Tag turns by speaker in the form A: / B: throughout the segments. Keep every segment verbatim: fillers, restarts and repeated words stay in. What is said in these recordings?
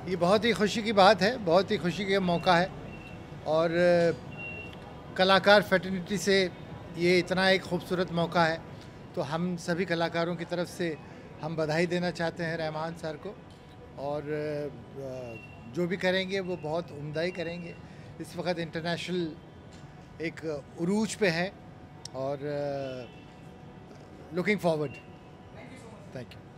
A: ये बहुत ही खुशी की बात है, बहुत ही खुशी का मौका है और कलाकार फ्रेटर्निटी से ये इतना एक खूबसूरत मौका है, तो हम सभी कलाकारों की तरफ से हम बधाई देना चाहते हैं रहमान सर को और जो भी करेंगे वो बहुत उम्दा ही करेंगे। इस वक्त इंटरनेशनल एक उरूज पे है और looking forward. Thank you.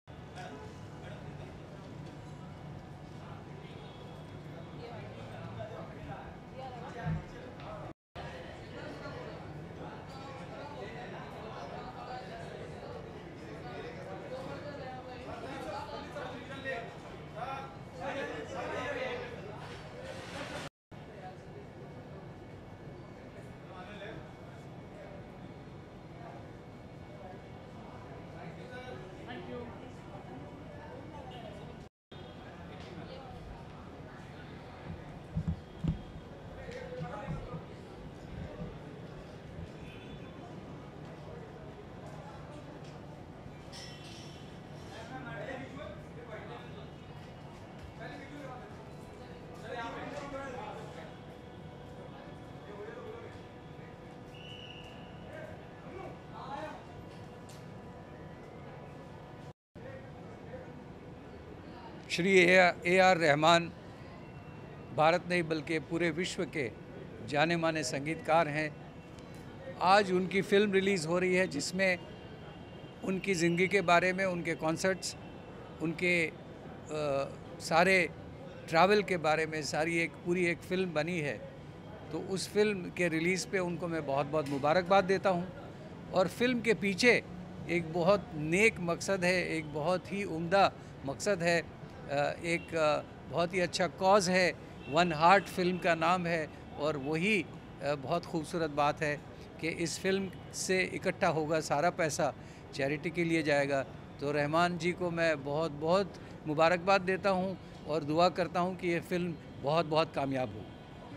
B: Shri A R Rahman Bharat नहीं बल्कि पूरे विश्व के जाने माने संगीतकार हैं। आज उनकी फ़िल्म रिलीज़ हो रही है जिसमें उनकी ज़िंदगी के बारे में, उनके कॉन्सर्ट्स, उनके आ, सारे ट्रैवल के बारे में सारी एक पूरी एक फ़िल्म बनी है। तो उस फिल्म के रिलीज़ पे उनको मैं बहुत बहुत मुबारकबाद देता हूँ। और फिल्म के पीछे एक बहुत नेक मकसद है, एक बहुत ही उम्दा मकसद है, एक बहुत ही अच्छा कॉज़ है। वन हार्ट फिल्म का नाम है और वही बहुत खूबसूरत बात है कि इस फिल्म से इकट्ठा होगा सारा पैसा चैरिटी के लिए जाएगा। तो रहमान जी को मैं बहुत बहुत मुबारकबाद देता हूँ और दुआ करता हूँ कि ये फ़िल्म बहुत बहुत कामयाब हो।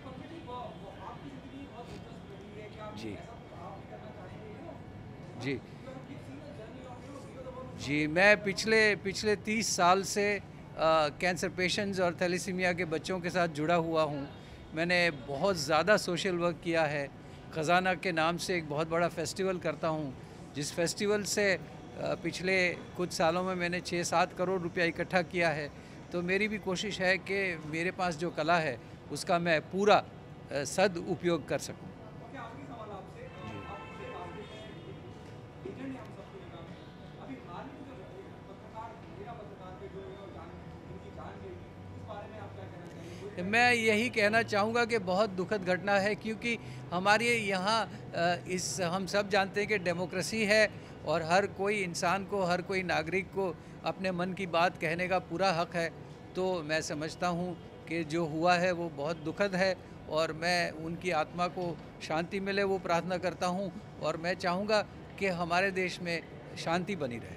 B: जी जी जी मैं पिछले पिछले तीस साल से कैंसर पेशेंट्स और थैलेसीमिया के बच्चों के साथ जुड़ा हुआ हूँ। मैंने बहुत ज़्यादा सोशल वर्क किया है। ख़जाना के नाम से एक बहुत बड़ा फेस्टिवल करता हूँ, जिस फेस्टिवल से पिछले कुछ सालों में मैंने छः सात करोड़ रुपया इकट्ठा किया है। तो मेरी भी कोशिश है कि मेरे पास जो कला है उसका मैं पूरा सद उपयोग कर सकूँ। मैं यही कहना चाहूँगा कि बहुत दुखद घटना है, क्योंकि हमारे यहाँ इस हम सब जानते हैं कि डेमोक्रेसी है और हर कोई इंसान को, हर कोई नागरिक को अपने मन की बात कहने का पूरा हक है। तो मैं समझता हूँ कि जो हुआ है वो बहुत दुखद है और मैं उनकी आत्मा को शांति मिले वो प्रार्थना करता हूँ और मैं चाहूँगा कि हमारे देश में शांति बनी रहे।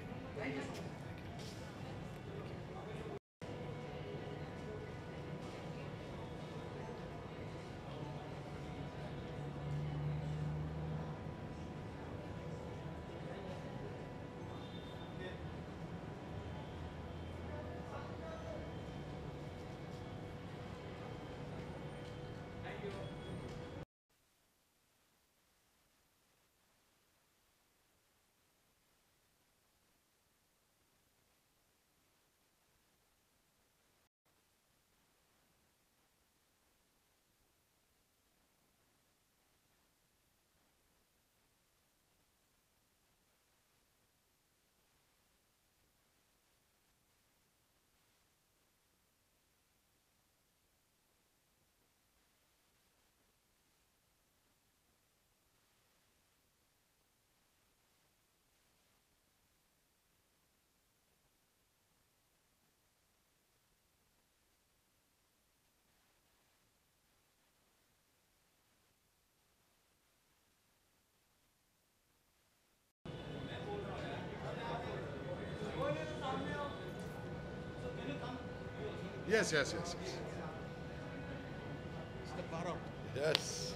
C: Yes, yes, yes, yes. Yes.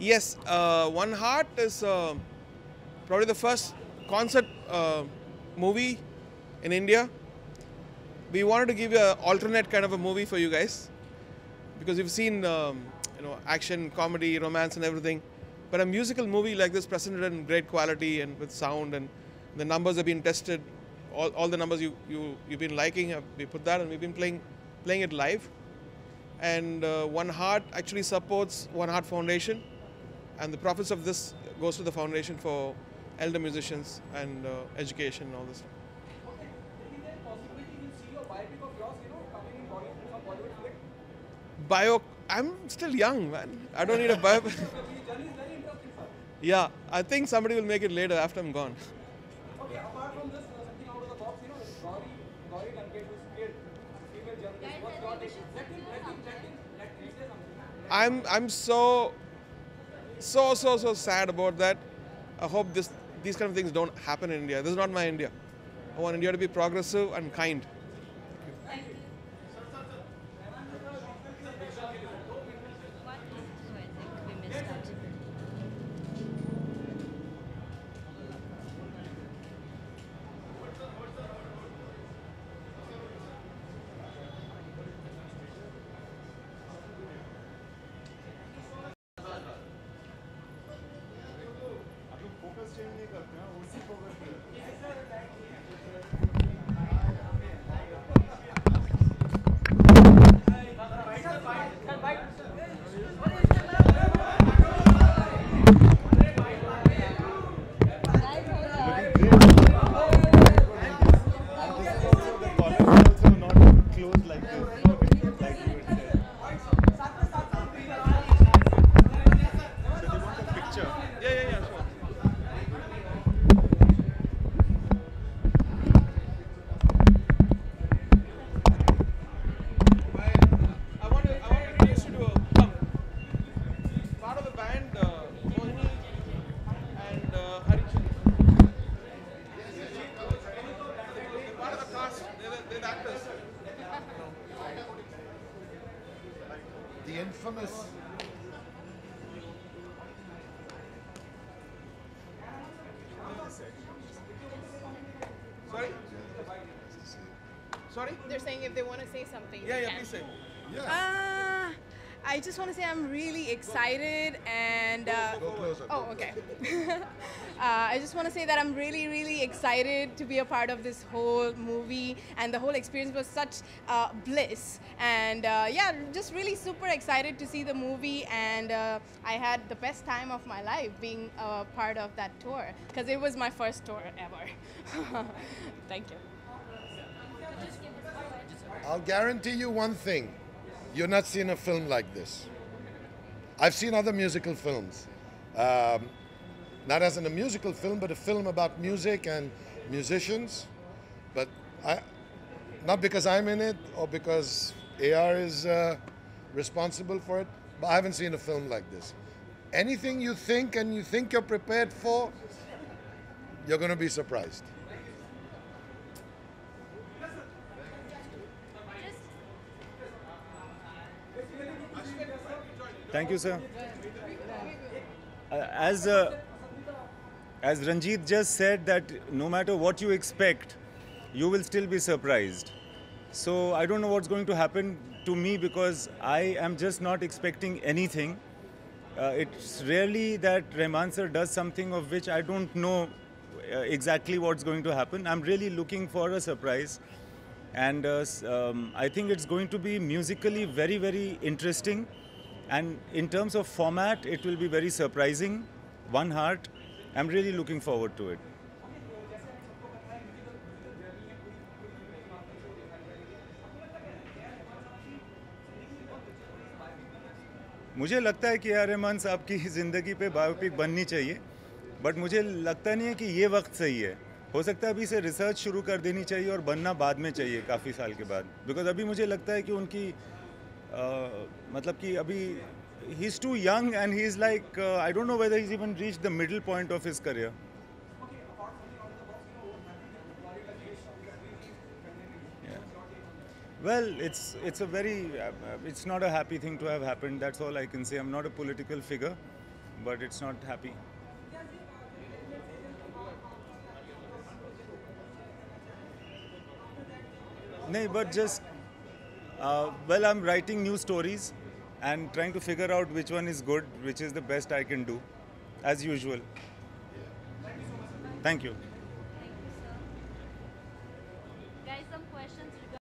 D: Yes, uh, One Heart is uh, probably the first concert uh, movie in India. We wanted to give you an alternate kind of a movie for you guys because you've seen um, you know action, comedy, romance, and everything. But a musical movie like this, presented in great quality and with sound, and the numbers have been tested. All, all the numbers you, you, you've been liking, uh, we put that, and we've been playing, playing it live. And uh, One Heart actually supports One Heart Foundation, and the profits of this goes to the foundation for elder musicians and uh, education and all this. Bio, I'm still young, man. I don't need a bio. Yeah, I think somebody will make it later after I'm gone.
E: Okay, apart from this, uh, something out of the box, you know, Gauri, Gauri Lankeshwar was killed. Female journalist. What's your take? Let him, let him, let him, let him say something.
D: I'm I'm so so so so sad about that. I hope this these kind of things don't happen in India. This is not my India. I want India to be progressive and kind.
C: The infamous.
D: Sorry? Sorry?
F: They're saying if they want to say something.
D: Yeah,
F: they
D: yeah,
F: can.
D: please say.
C: Yeah.
F: Uh, I just want to say I'm really excited and. Uh,
C: Go closer.
F: oh, okay. uh, I just want to say that I'm really, really excited to be a part of this whole movie, and the whole experience was such uh, bliss. And uh, yeah, just really super excited to see the movie, and uh, I had the best time of my life being a part of that tour because it was my first tour ever. Thank you.
C: I'll guarantee you one thing. You're not seeing a film like this. I've seen other musical films. Um, not as in a musical film, but a film about music and musicians. But I, not because I'm in it or because A R is uh, responsible for it, but I haven't seen a film like this. Anything you think and you think you're prepared for, you're going to be surprised.
G: Thank you, sir. Uh, as uh, as Ranjit just said, that no matter what you expect, you will still be surprised. So I don't know what's going to happen to me because I am just not expecting anything. Uh, it's rarely that Rahman sir does something of which I don't know uh, exactly what's going to happen. I'm really looking for a surprise. And uh, um, I think it's going to be musically very, very interesting. And in terms of format, it will be very surprising. One Heart, I'm really looking forward to it. मुझे लगता है कि ए R Rahman साहब की ज़िंदगी पे biopic बननी चाहिए, बट मुझे लगता नहीं है कि ये वक्त सही है. हो सकता है अभी से रिसर्च शुरू कर देनी चाहिए और बनना बाद में चाहिए, काफ़ी साल के बाद. बिकॉज अभी मुझे लगता है कि उनकी uh, मतलब कि अभी he is too young and he is like I don't know whether he is even reach the middle point of his career. Well, it's it's a very uh, it's not a happy thing to have happened. That's all I can say. I'm not a political figure, but it's not happy. No, but just, uh, well, I'm writing new stories and trying to figure out which one is good, which is the best I can do, as usual. Thank you.
H: Guys, some questions regarding.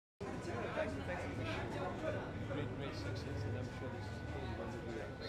I: Great, great success, and I'm sure this is going to be a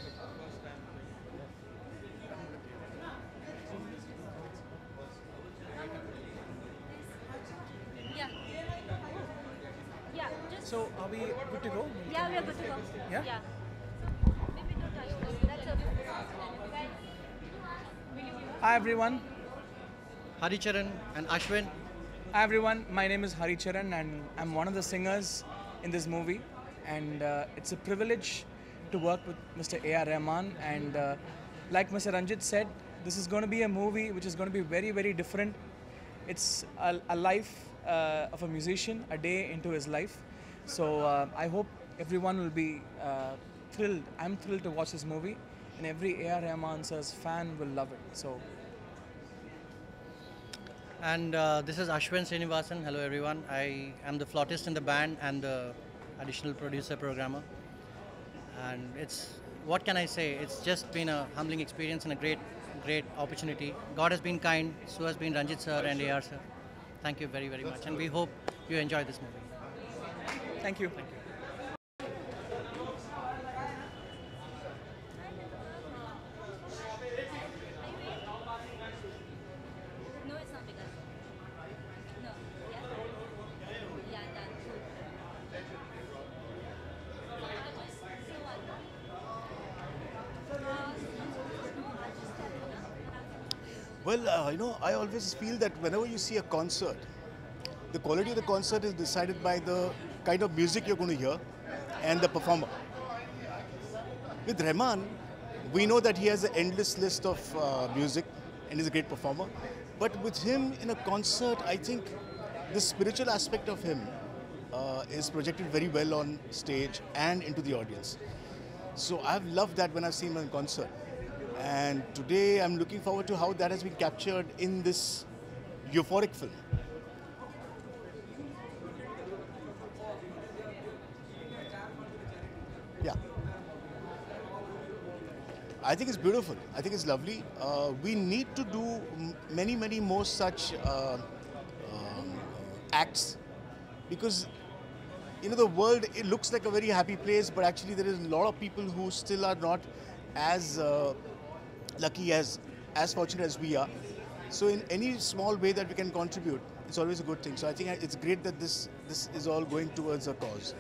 H: Yeah. Yeah, just.
E: So are we good to go?
H: Yeah, we are good to go.
E: Yeah?
H: Yeah. Maybe don't touch this. That's okay. Guys, will you
E: Hi everyone.
J: Haricharan and Ashwin.
E: Hi everyone. My name is Haricharan and I'm one of the singers in this movie. And uh, it's a privilege to work with Mister A R Rahman. And uh, like Mister Ranjit said, this is going to be a movie which is going to be very, very different. It's a, a life uh, of a musician, a day into his life. So uh, I hope everyone will be uh, thrilled. I'm thrilled to watch this movie, and every A R Rahman sir's fan will love it. So.
J: And uh, this is Ashwin Srinivasan. Hello everyone. I am the flautist in the band and the additional producer programmer. And it's, what can I say? It's just been a humbling experience and a great, great opportunity. God has been kind, so has been Ranjit sir and A R sir. Thank you very, very much. And we hope you enjoy this movie.
E: Thank you.
J: Thank you.
H: No, it's not because. No. Yeah? Yeah, done. Just so what?
K: Well, uh, you know, I always feel that whenever you see a concert, the quality of the concert is decided by the kind of music you're going to hear and the performer. With Rahman, we know that he has an endless list of uh, music and is a great performer. But with him in a concert, I think the spiritual aspect of him uh, is projected very well on stage and into the audience. So I've loved that when I've seen him in concert. And today I'm looking forward to how that has been captured in this euphoric film. Yeah. I think it's beautiful. I think it's lovely. Uh, we need to do m- many, many more such uh, um, acts because, you know, the world, it looks like a very happy place, but actually there is a lot of people who still are not as uh, lucky, as, as fortunate as we are. So in any small way that we can contribute, it's always a good thing. So I think it's great that this, this is all going towards a cause.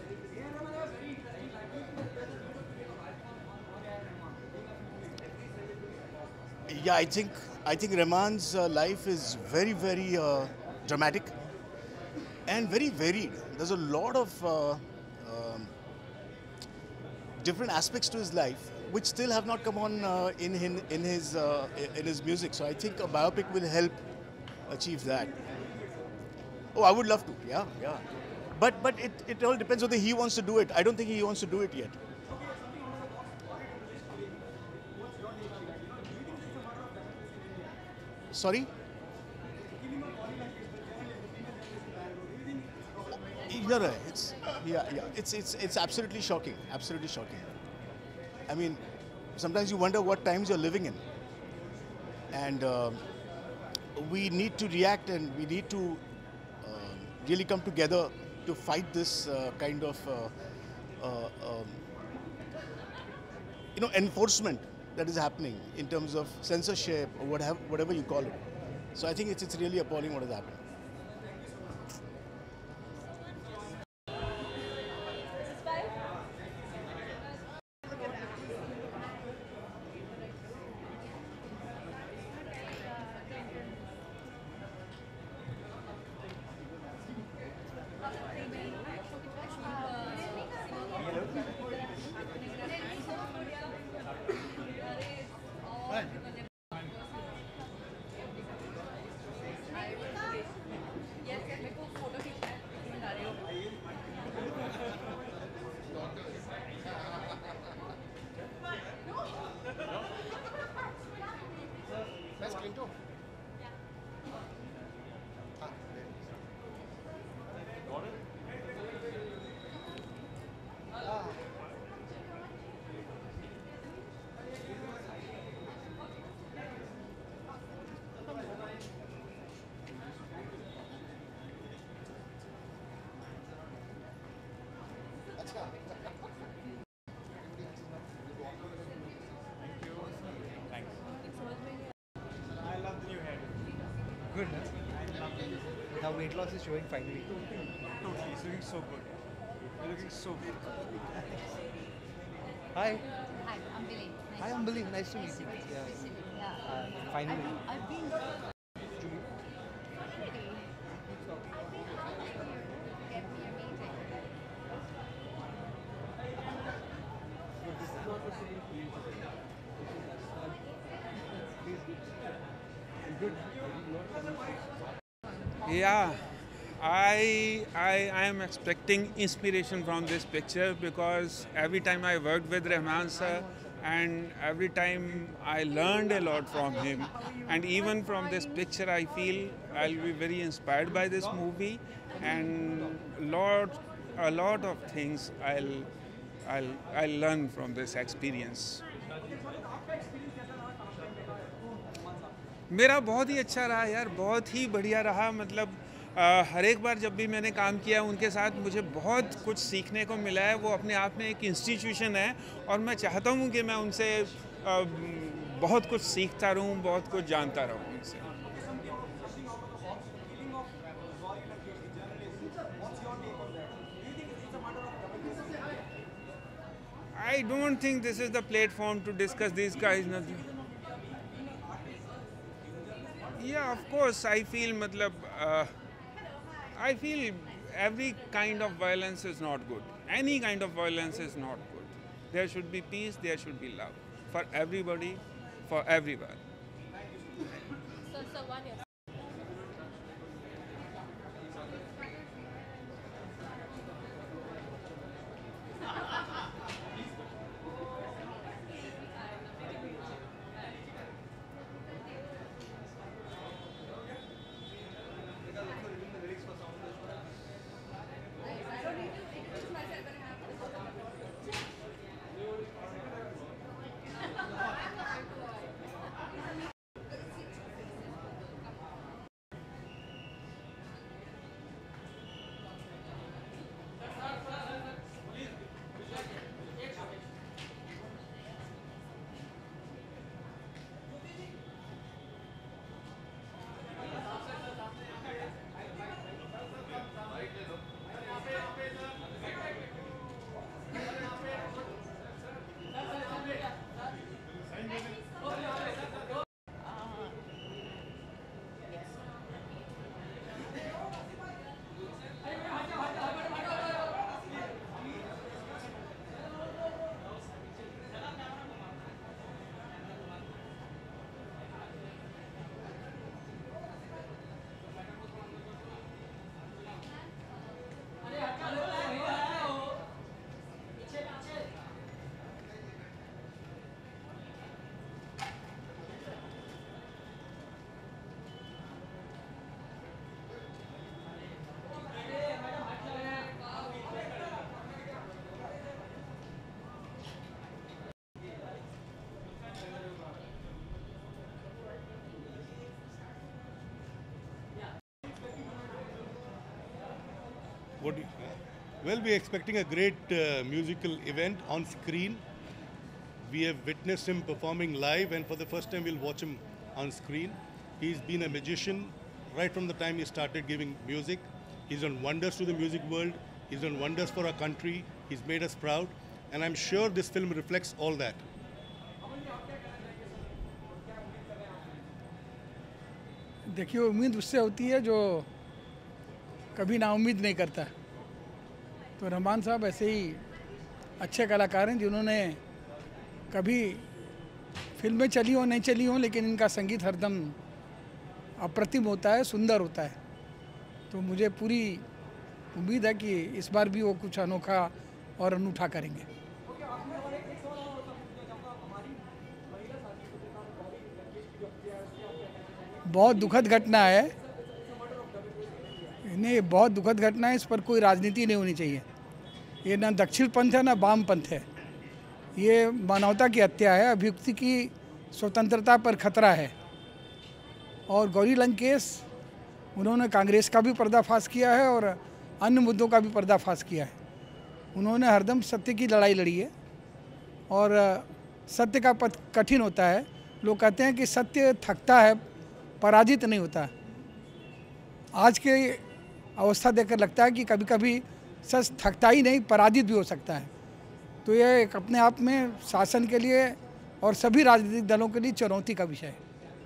K: Yeah, I think I think Rahman's uh, life is very, very uh, dramatic and very varied. There's a lot of uh, um, different aspects to his life which still have not come on uh, in in, in his uh, in his music. So I think a biopic will help achieve that. Oh, I would love to. Yeah, yeah. But but it, it all depends whether he wants to do it. I don't think he wants to do it yet. Sorry? No, no, it's yeah, yeah. It's it's it's absolutely shocking. Absolutely shocking. I mean, sometimes you wonder what times you're living in, and uh, we need to react and we need to uh, really come together to fight this uh, kind of uh, uh, um, you know enforcement that is happening in terms of censorship or whatever, whatever you call it. So I think it's, it's really appalling what has happened.
L: fitness. Now weight loss is showing finally.
I: Totally, it's looking so good. You're looking so good.
L: Hi.
H: Hi, I'm Billy. Nice
L: Hi, I'm Billy. Nice to meet you. Yeah.
H: Yeah.
L: Uh, finally.
H: I've, I've been. Really? I've been how did you get me a meeting?
M: Yeah, I, I I am expecting inspiration from this picture because every time I worked with Rahman sir and every time I learned a lot from him, and even from this picture I feel I'll be very inspired by this movie, and lot a lot of things I'll I'll I'll learn from this experience. मेरा बहुत ही अच्छा रहा यार, बहुत ही बढ़िया रहा। मतलब आ, हर एक बार जब भी मैंने काम किया उनके साथ मुझे बहुत कुछ सीखने को मिला है। वो अपने आप में एक इंस्टीट्यूशन है और मैं चाहता हूँ कि मैं उनसे आ, बहुत कुछ सीखता रहूँ, बहुत कुछ जानता रहूँ उनसे। I don't think this is the platform to discuss these guys. Yeah, of course, I feel, matlab, uh, I feel every kind of violence is not good. Any kind of violence is not good. There should be peace, there should be love. For everybody, for everyone.
H: So, so one year.
N: What do you, well, we're expecting a great uh, musical event on screen. We have witnessed him performing live, and for the first time we'll watch him on screen. He's been a magician right from the time he started giving music. He's done wonders to the music world. He's done wonders for our country. He's made us proud. And I'm sure this film reflects all that.
O: देखिए, उम्मीद उससे होती है जो कभी ना उम्मीद नहीं करता। तो रहमान साहब ऐसे ही अच्छे कलाकार हैं जिन्होंने कभी फिल्में चली हो नहीं चली हो, लेकिन इनका संगीत हरदम अप्रतिम होता है, सुंदर होता है। तो मुझे पूरी उम्मीद है कि इस बार भी वो कुछ अनोखा और अनूठा करेंगे। बहुत दुखद घटना है, नहीं बहुत दुखद घटना है। इस पर कोई राजनीति नहीं होनी चाहिए। ये ना दक्षिण पंथ है ना वाम पंथ है, ये मानवता की हत्या है, अभिव्यक्ति की स्वतंत्रता पर खतरा है। और गौरी लंकेश, उन्होंने कांग्रेस का भी पर्दाफाश किया है और अन्य मुद्दों का भी पर्दाफाश किया है। उन्होंने हरदम सत्य की लड़ाई लड़ी है और सत्य का पथ कठिन होता है। लोग कहते हैं कि सत्य थकता है, पराजित नहीं होता। आज के अवस्था देखकर लगता है कि कभी कभी सच थकता ही नहीं, पराजित भी हो सकता है। तो यह एक अपने आप में शासन के लिए और सभी राजनीतिक दलों के लिए चुनौती का विषय है।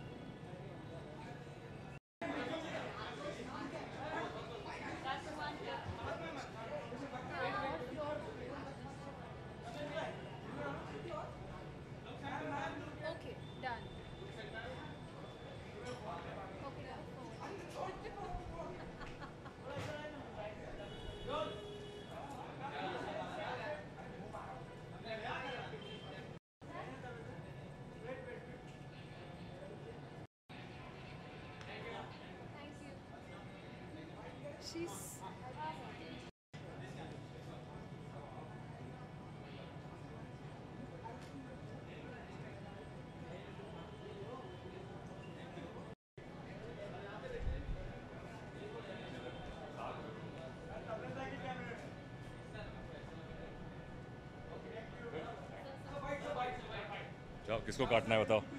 F: She's
P: जाओ, किसको काटना है बताओ।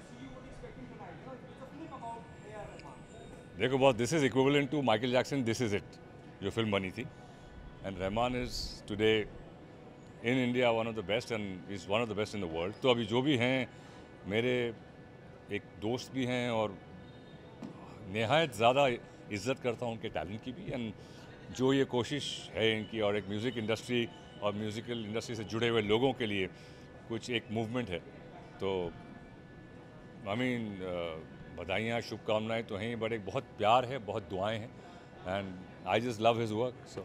P: देखो बहुत, this is equivalent to Michael Jackson, this is it, जो फिल्म बनी थी। And Rahman is today in India one of the best and is one of the best in the world. तो अभी जो भी हैं, मेरे एक दोस्त भी हैं और नहायत ज़्यादा इज्जत करता हूँ उनके टैलेंट की भी। एंड जो ये कोशिश है इनकी, और एक म्यूज़िक इंडस्ट्री और म्यूज़िकल इंडस्ट्री से जुड़े हुए लोगों के लिए कुछ एक मूवमेंट है, तो आई मीन बधाइयाँ, शुभकामनाएं तो हैं, बट एक बहुत प्यार है, बहुत दुआएं हैं। And I just love his work. So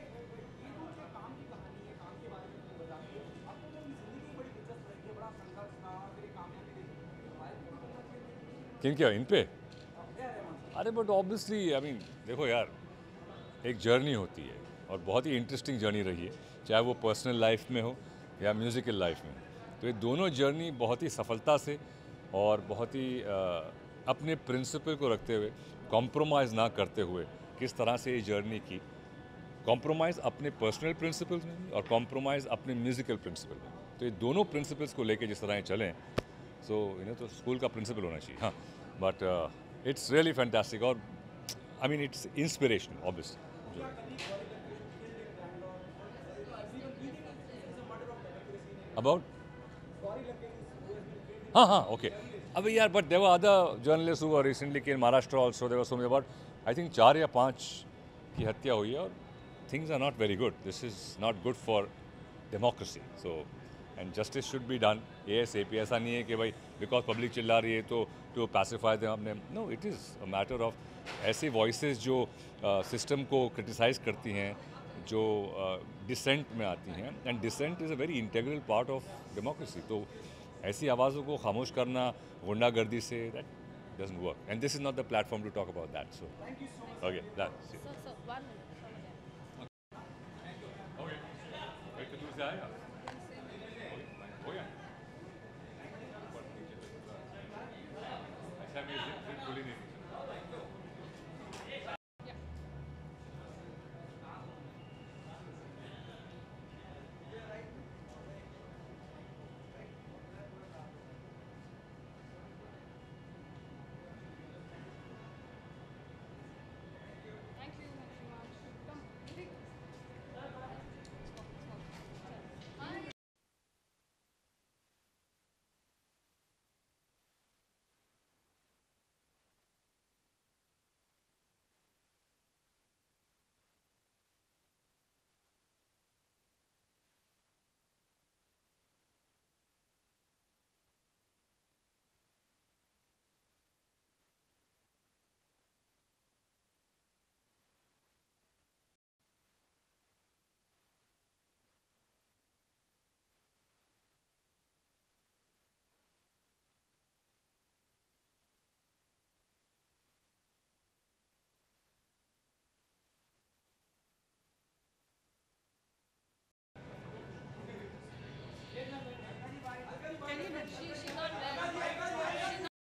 P: किन क्या इन पे? अरे बट ऑब्वियसली आई मीन देखो यार, एक जर्नी होती है और बहुत ही इंटरेस्टिंग जर्नी रही है, चाहे वो पर्सनल लाइफ में हो या म्यूज़िकल लाइफ में। तो ये दोनों जर्नी बहुत ही सफलता से और बहुत ही आ, अपने प्रिंसिपल को रखते हुए, कॉम्प्रोमाइज़ ना करते हुए किस तरह से ये जर्नी की। कॉम्प्रोमाइज़ अपने पर्सनल प्रिंसिपल्स में और कॉम्प्रोमाइज़ अपने म्यूज़िकल प्रिंसिपल में। तो ये दोनों प्रिंसिपल्स को लेके जिस तरह ये चलें, सो इन्हें तो स्कूल का प्रिंसिपल होना चाहिए। हाँ, बट इट्स रियली फैंटास्टिक और I mean it's inspiration obviously. About हाँ हाँ ओके अभी यार, but there other journalist who recently came Maharashtra also, there so many about I think चार या पाँच की हत्या हुई है और things are not very good. This is not good for democracy. So and justice should be done A S A P. ऐसा नहीं है कि भाई बिकॉज पब्लिक चिल्ला रही है तो टू पैसिफाई देम अपने, no, it is a matter of ऐसी वॉइसेस जो सिस्टम uh, को क्रिटिसाइज़ करती हैं, जो डिसेंट uh, में आती हैं। And dissent is a very integral part of democracy. तो ऐसी आवाज़ों को खामोश करना गुंडागर्दी से, that doesn't work and this is not the platform to talk about that. So okay that's it. Okay, दूर से आएगा।